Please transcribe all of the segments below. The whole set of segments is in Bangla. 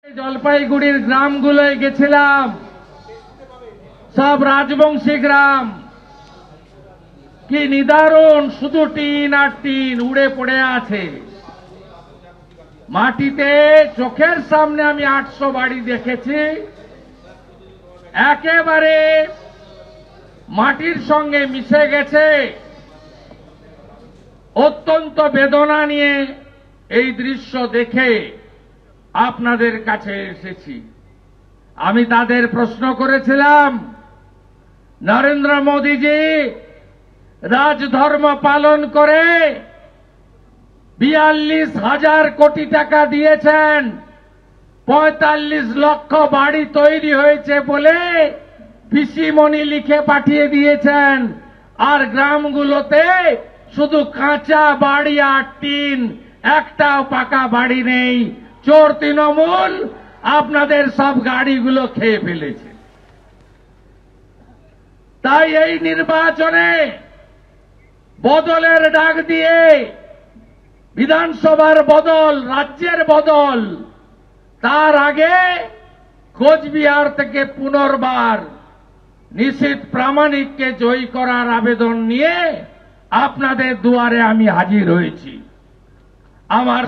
জলপাইগুড়ির গ্রামগুলোয় গেছিলাম, সব রাজবংশী গ্রাম। কি নিদারুণ, শুধু টিন আর টিন উড়ে পড়ে আছে মাটিতে। চোখের সামনে আমি 800 বাড়ি দেখেছি, একেবারে মাটির সঙ্গে মিশে গেছে। অত্যন্ত বেদনা নিয়ে এই দৃশ্য দেখে আপনাদের কাছে এসেছি। আমি তাদের প্রশ্ন করেছিলাম, নরেন্দ্র মোদীজি রাজধর্ম পালন করে 42,000 কোটি টাকা দিয়েছেন, 45 লক্ষ বাড়ি তৈরি হয়েছে বলে পিসিমণি লিখে পাঠিয়ে দিয়েছেন, আর গ্রামগুলোতে শুধু কাঁচা বাড়ি আর টিন, একটাও পাকা বাড়ি নেই। চোর তৃণমূল আপনাদের সব গাড়িগুলো খেয়ে ফেলেছে। তাই এই নির্বাচনে বদলের ডাক দিয়ে, বিধানসভার বদল, রাজ্যের বদল, তার আগে কোচবিহার থেকে পুনর্বার নিশীথ প্রামাণিককে জয়ী করার আবেদন নিয়ে আপনাদের দুয়ারে আমি হাজির হয়েছি। আমার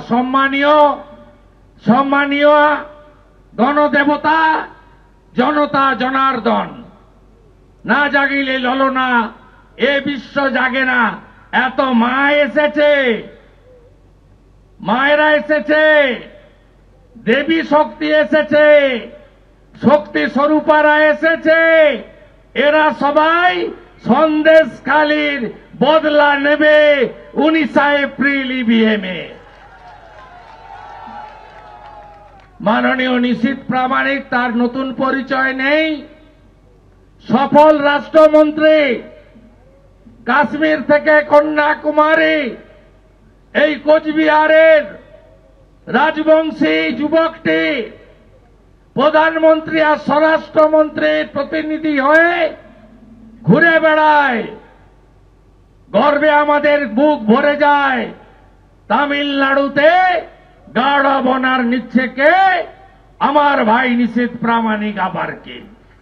সম্মানীয় গণদেবতা জনতা জনার্দন, না জাগিলে ললনা, এ বিশ্ব জাগে না। এত মা এসেছে, মায়েরা এসেছে, দেবী শক্তি এসেছে, শক্তি স্বরূপারা এসেছে। এরা সবাই সন্দেশখালীর বদলা নেবে 19 এপ্রিল ইভিএমে। মাননীয় নিশীথ প্রামাণিক, তার নতুন পরিচয় নেই, সফল রাষ্ট্রমন্ত্রী। কাশ্মীর থেকে কন্যাকুমারী, এই কোচবিহারের রাজবংশী যুবকটি প্রধানমন্ত্রী আর স্বরাষ্ট্রমন্ত্রীর প্রতিনিধি হয়ে ঘুরে বেড়ায়। গর্বে আমাদের বুক ভরে যায়। তামিলনাড়ুতে গাঢ় বনার নিচ্ছে কে? আমার ভাই নিশীথ প্রামাণিক। আবার কে?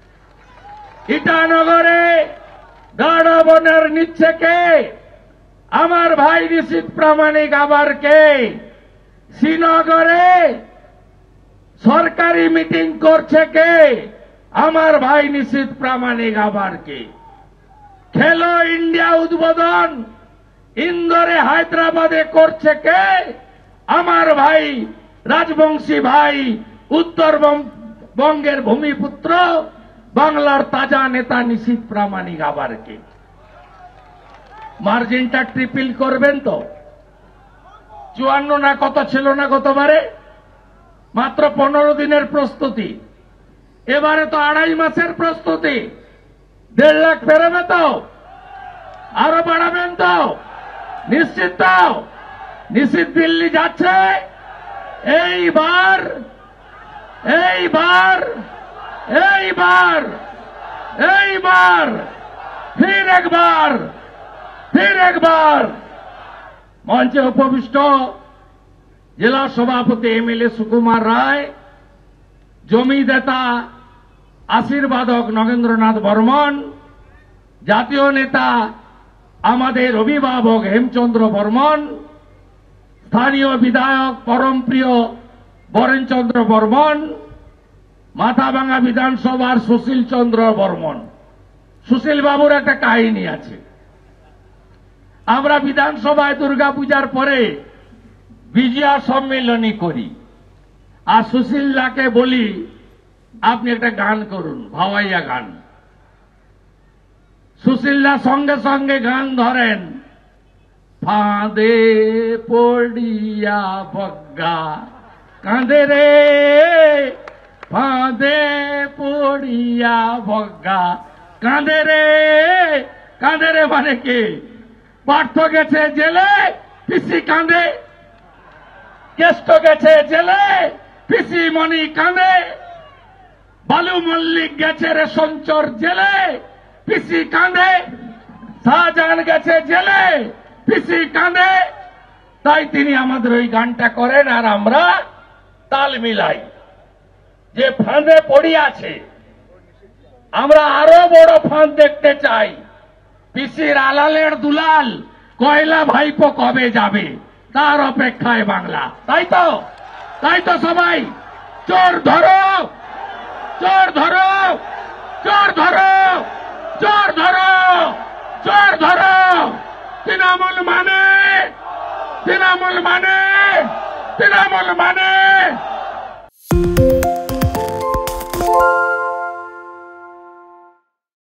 ইটানগরে গাঢ় বনার নিচ্ছে কে? আমার ভাই নিশীথ প্রামাণিক। আবার কে? শ্রীনগরে সরকারি মিটিং করছে কে? আমার ভাই নিশীথ প্রামাণিক। আবার কে? খেলো ইন্ডিয়া উদ্বোধন ইন্দোরে হায়দ্রাবাদে করছে কে? আমার ভাই রাজবংশী ভাই, উত্তরবঙ্গের ভূমিপুত্র, বাংলার তাজা নেতা নিশীথ প্রামাণিক। আবার কে? মার্জিনটা ট্রিপল করবেন তো? 54 না কত ছিল না গতবারে? মাত্র 15 দিনের প্রস্তুতি, এবারে তো 2.5 মাসের প্রস্তুতি। 1.5 লাখ পেরোবে তো? আরো বাড়াবেন তো? নিশ্চিত তো? নিশীথ দিল্লি যাচ্ছে এইবার, এইবার, এইবার, এইবার, ফির একবার, ফির একবার। মঞ্চে উপবিষ্ট জেলা সভাপতি এমএলএ সুকুমার রায়, জমিদাতা আশীর্বাদক নগেন্দ্রনাথ বর্মন, জাতীয় নেতা আমাদের অভিভাবক হেমচন্দ্র বর্মন, স্থানীয় বিধায়ক পরমপ্রিয় বরেনচন্দ্র বর্মন, মাথাভাঙা বিধানসভার সুশীল চন্দ্র বর্মন। সুশীল বাবুর একটা কাহিনী আছে। আমরা বিধানসভায় দুর্গাপূজার পরে বিজয়া সম্মেলনী করি, আর সুশীল দাকে বলি আপনি একটা গান করুন, ভাওয়াইয়া গান। সুশীল দা সঙ্গে সঙ্গে গান ধরেন, ফাঁদে পড়িয়া বগ্গা কাঁদে রে, ফাঁদে পড়িয়া বগ্গা কাঁদে রে। কাঁদে রে মানে কি? পার্থ গেছে জেলে, পিসি কাঁদে। কেষ্ট গেছে জেলে, পিসিমণি কাঁদে। বালু মল্লিক গেছে রেশন চোর জেলে, পিসি কাঁদে। শাহজাহান গেছে জেলে, পিসি কাঁদে। তাই তিনি আমাদের ওই গানটা করেন আর আমরা তাল মিলাই। যে ফাঁদে পড়ে আছে, আমরা আরো বড় ফাঁদ দেখতে চাই। পিসির আলালের দুলাল কয়লা ভাইপো কবে যাবে তার অপেক্ষায় বাংলা। তাই তো সবাই চোর ধরো, চোর ধরো, চোর ধরো, চোর ধরো, চোর ধরো। তৃণমূল মানে, তৃণমূল মানে, তৃণমূল মানে।